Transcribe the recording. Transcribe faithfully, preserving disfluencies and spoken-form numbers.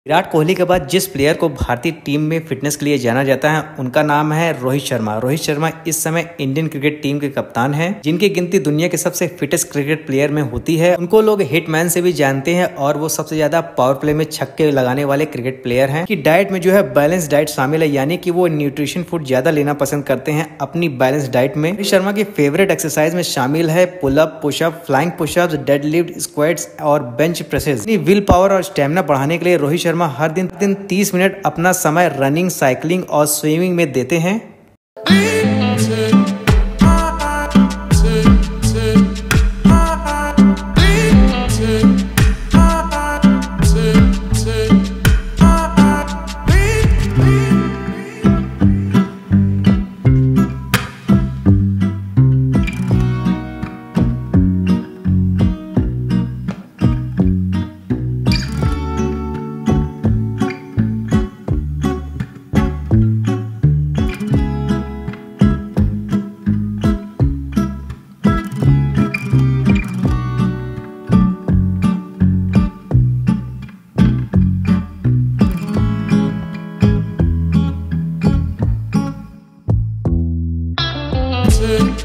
विराट कोहली के बाद जिस प्लेयर को भारतीय टीम में फिटनेस के लिए जाना जाता है उनका नाम है रोहित शर्मा। रोहित शर्मा इस समय इंडियन क्रिकेट टीम के कप्तान हैं, जिनकी गिनती दुनिया के सबसे फिटेस्ट क्रिकेट प्लेयर में होती है। उनको लोग हिटमैन से भी जानते हैं और वो सबसे ज्यादा पावर प्ले में छक्के लगाने वाले क्रिकेट प्लेयर हैं। कि डाइट में जो है बैलेंस डाइट शामिल है, यानी कि वो न्यूट्रिशन फूड ज्यादा लेना पसंद करते हैं अपनी बैलेंस डाइट में। रोहित शर्मा की फेवरेट एक्सरसाइज में शामिल है pullup, pushup, flying pushups, deadlift, squats और बेंच प्रेसेस। अपनी विल पावर और स्टेमिना बढ़ाने के लिए रोहित शर्मा हर दिन दिन तीस मिनट अपना समय रनिंग, साइकिलिंग और स्विमिंग में देते हैं।